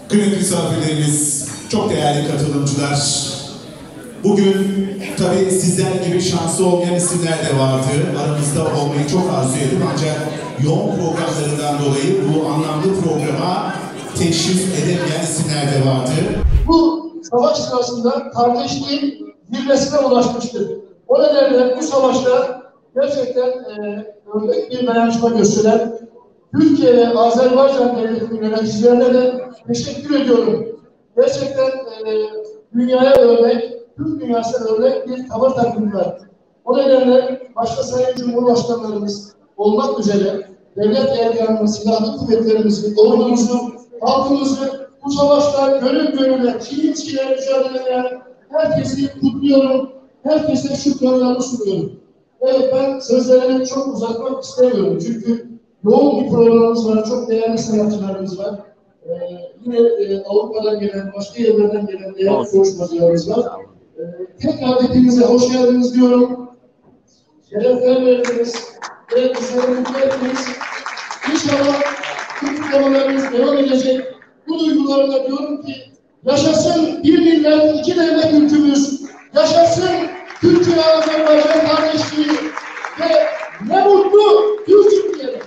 Kıymetli misafirlerimiz, çok değerli katılımcılar, bugün tabii sizler gibi şanslı olmayan isimler de vardı. Aramızda olmayı çok arzu edip ancak yoğun programlarından dolayı bu anlamlı programa teşrif edemeyen isimler de vardı. Bu savaş sırasında kardeşliğin zirvesine ulaşmıştır. O nedenle bu savaşta gerçekten örnek bir dayanışma gösteren Türkiye ve Azerbaycan devletinin yöneticilerine de teşekkür ediyorum. Gerçekten dünyaya örnek, Türk dünyasına örnek bir tavır takındılar. O nedenle başta Sayın Cumhurbaşkanlarımız olmak üzere devlet erkanını, silahlı kuvvetlerimizi, ordumuzu, halkımızı bu savaşta gönül gönüle, çiğne mücadele eden herkesi kutluyorum, herkese şükranlarımı sunuyorum. Evet, ben sözlerimi çok uzatmak istemiyorum çünkü yoğun bir programımız var, çok değerli sanatçılarımız var. Yine Avrupa'dan gelen, başka yerlerden gelen değerli konuşmacılarımız var. Tekrar hepinize hoş geldiniz diyorum. Şerefler verdiniz ve bizlere mutlu ettiniz. İnşallah bu kutlamalarımız devam edecek. Bu duygularla diyorum ki yaşasın bir millet, iki devlet ülkümüz, yaşasın Türkiye-Azerbaycan kardeşliği ve ne mutlu Türkiye'ye.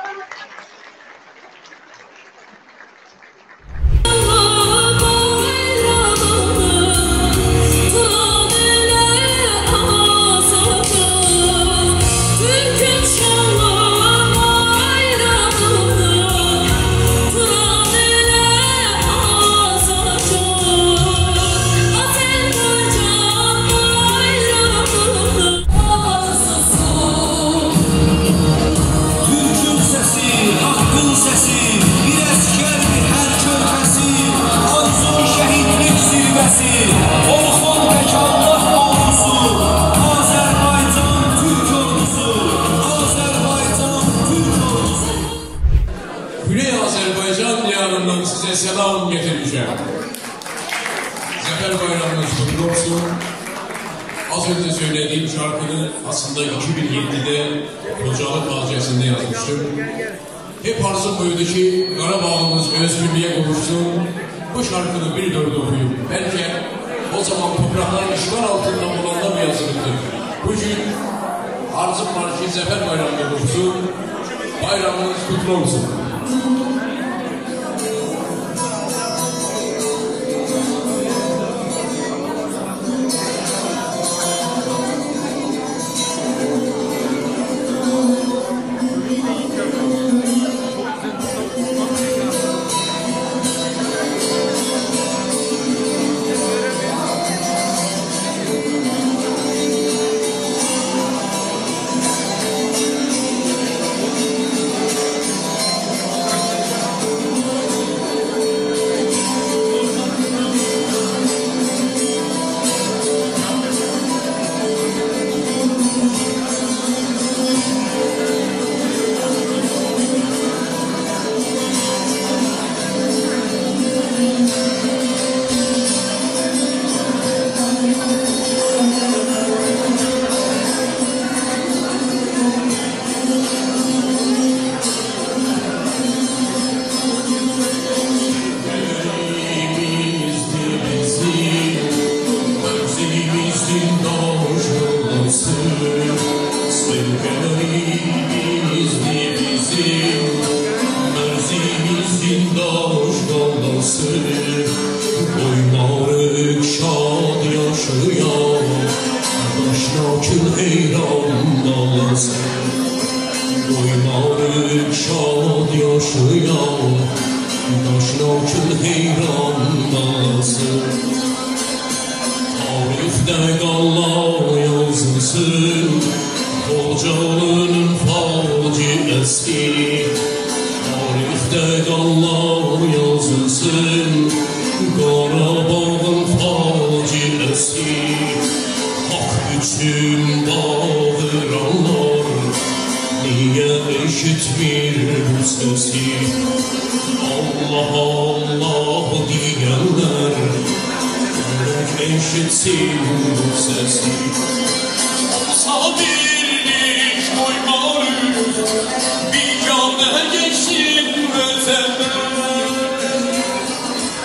Azerbaycan diyarından size selam getireceğim. Zafer Bayramınız kutlu olsun. Az önce söylediğim şarkını aslında 2007'de Kocalı Bahçesi'nde yazmıştım. Hep arzum buydu ki Qarabağımız özgürlüğe kavuşsun. Bu şarkını bir dördü okuyup bence o zaman toprakların işgal altında olanlar mı yazılıktır? Bugün arzum var ki Zafer Bayramı olsun. Bayramınız kutlu olsun. Oymarık şad yaşıyor, daşnakın heyran dalasın. Oymarık şad yaşıyor, daşnakın heyran dalasın. Tarifte qalla yazılsın, Xocalı'nın faciəsi. Tarifte qalla yazılsın, Qarabağın faciəsi. Hak üçün bağıranlar niye eşitmir bu sesi? Allah Allah diyenler eşitsin bu sesi. Olsa birlik koymalıyız, bir canlı geçsin öteme.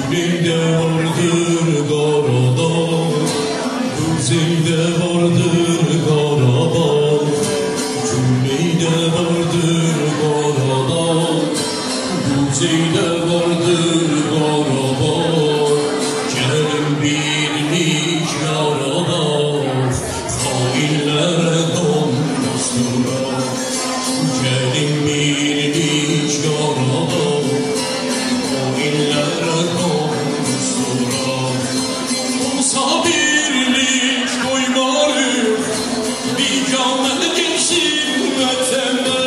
Güneyde vardır Karadağ, kuzeyde vardır Karadağ. Güneyde vardır Karadağ, kuzeyde vardır Karadağ. Gelin birlik yarada, hainlere donmasına. Gelin birlik yarada, hainlere donmasına. Olsa birlik koymarız, biganə geçsin vətənə.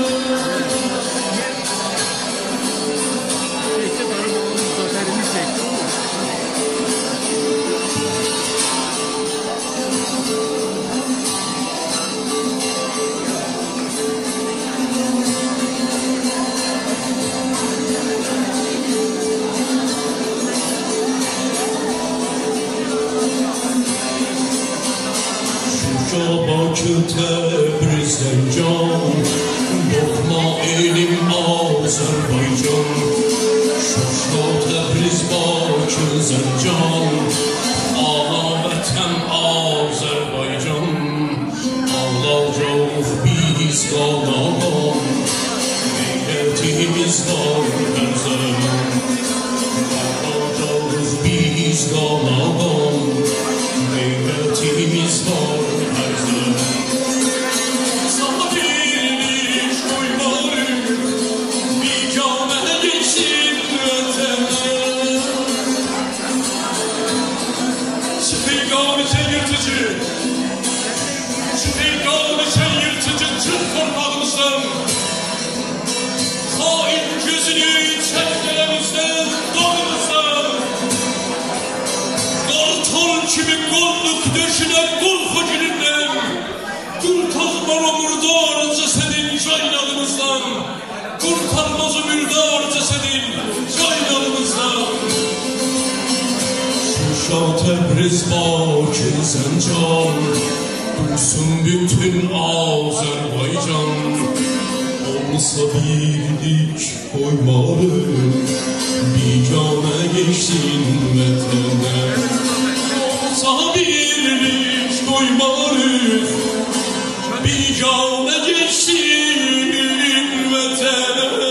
Bakı Təbrizdən can, doğma elim Azərbaycan. Şuşa, Təbriz, Bakı, Zəncan, ana vətən Azərbaycan. Alacaq biz qaladan, qeyrətimiz var hər zaman. Alacaq biz qaladan, qeyrətimiz var hər zaman. Sana birlik koymarız, biganə geçsin vətənə. Çıkıyqamışə yırtıcı, çıkıyqamışə yırtıcı çık torpağımızdan. Hain gözünü çəkələrimizdən, doğumuzdan. Qartal kimi qolluk döşünə qulfu günündən. Kurtarmaz o murdar cesedin caynağımızdan. Kurtarmaz o murdar cesedin caynağımızdan. Şuşa, Təbriz, Bakı, Zəncan, duysun bütün Azərbaycan. Olsa birlik koymarız, biganə geçsin vətənə. Olsa birlik koymarız, biganə geçsin vətənə.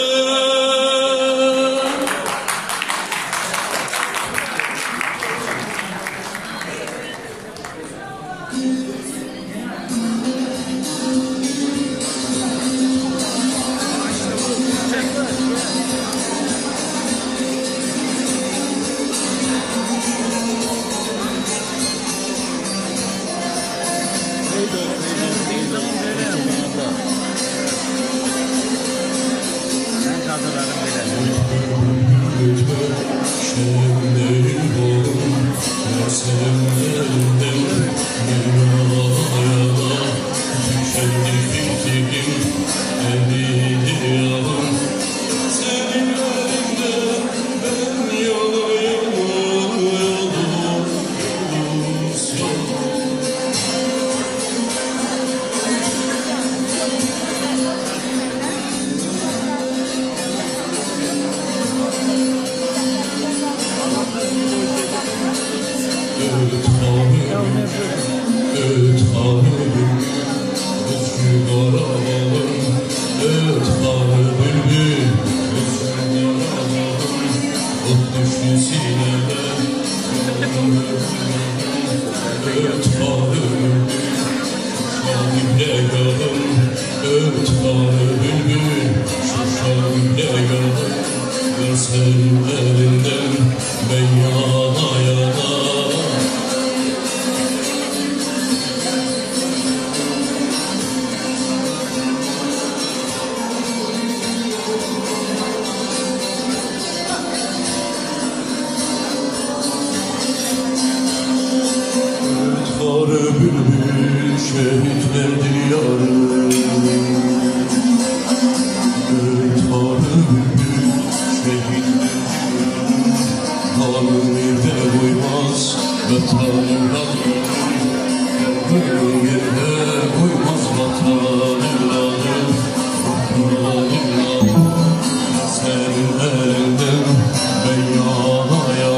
Senin elinden ben yana yana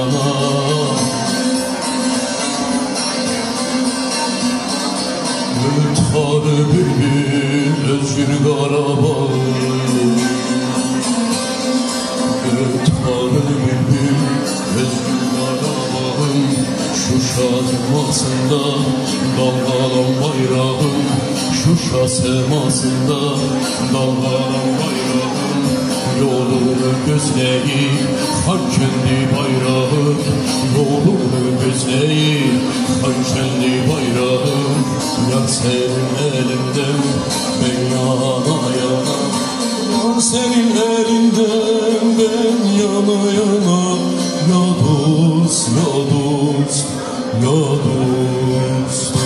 tarı bülbül özgür arabağım Şuşa semasında dalgalan bayrağım Şuşa semasında dalgalan bayrağım Yolunu gözleyip Xankəndi bayrağı Yolunu gözleyip Xankəndi bayrağı Yar senin elinden ben yana yana Yar senin elinden ben yana yana Ya dost, ya dost, ya dost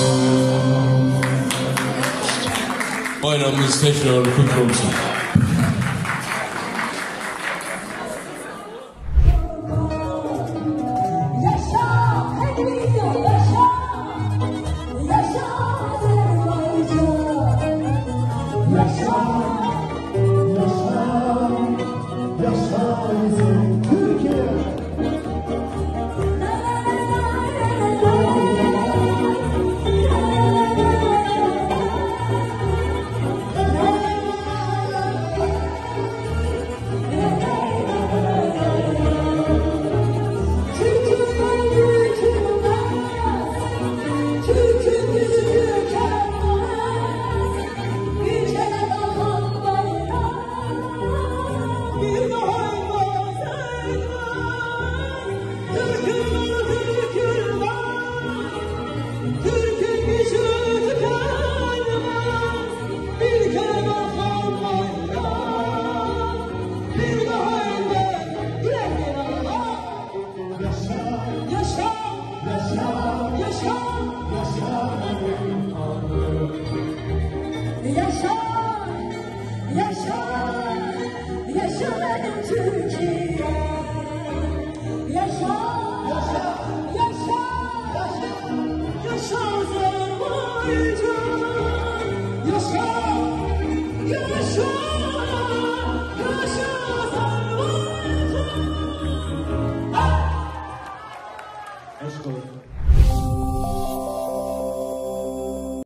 Bayramımız tekrar kutlu olsun. Aşk olsun.